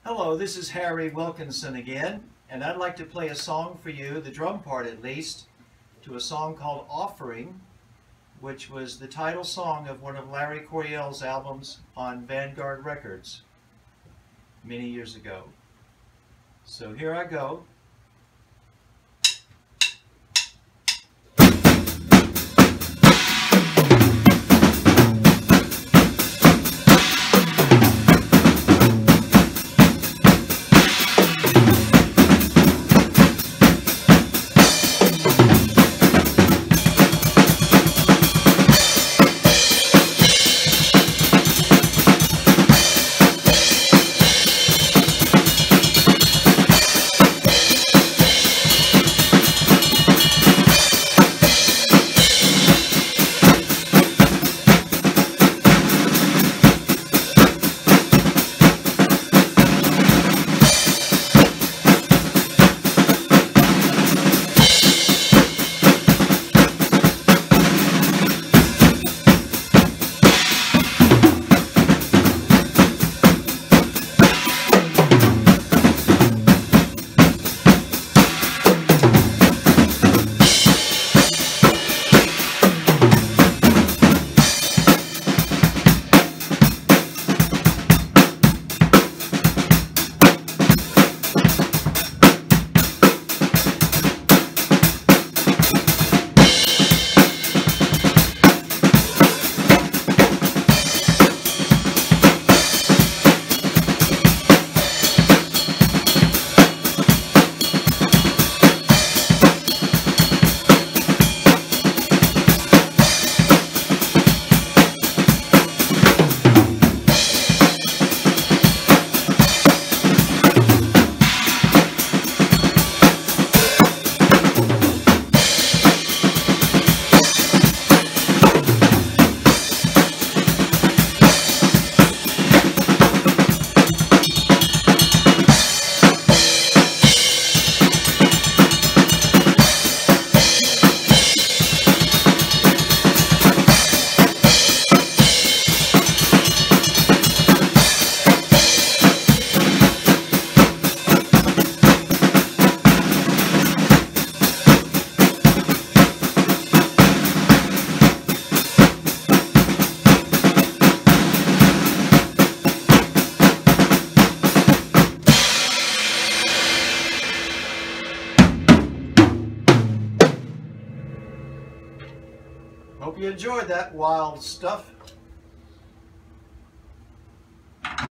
Hello, this is Harry Wilkinson again, and I'd like to play a song for you, the drum part at least, to a song called Offering, which was the title song of one of Larry Coryell's albums on Vanguard Records many years ago. So here I go. Hope you enjoyed that wild stuff.